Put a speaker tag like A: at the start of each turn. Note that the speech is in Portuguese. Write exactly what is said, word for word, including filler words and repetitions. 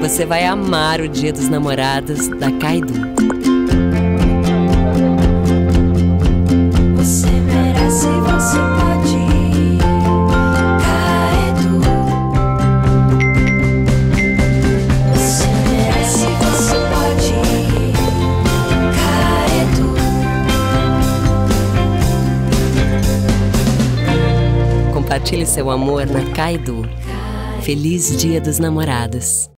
A: Você vai amar o Dia dos Namorados da Kaido.
B: Você merece, você pode. Kaido. Você merece, você pode. Kaido.
A: Compartilhe seu amor na Kaido. Feliz Dia dos Namorados.